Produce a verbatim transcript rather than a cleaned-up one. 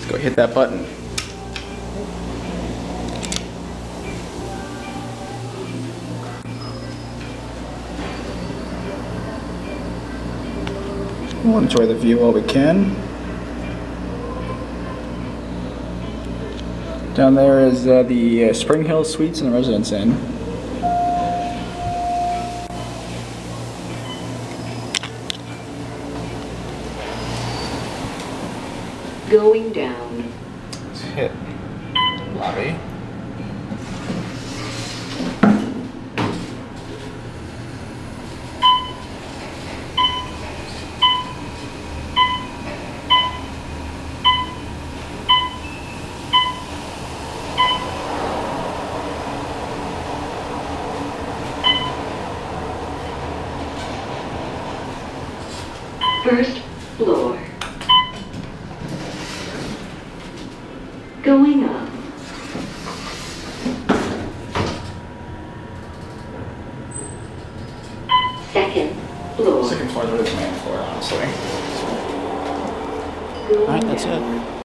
Let's go hit that button. We'll enjoy the view while we can. Down there is uh, the uh, Spring Hill Suites and the Residence Inn. Going down. Let's hit lobby. First floor. Going up. Second floor. Second floor is really the main floor, honestly. Going Alright, that's down. it.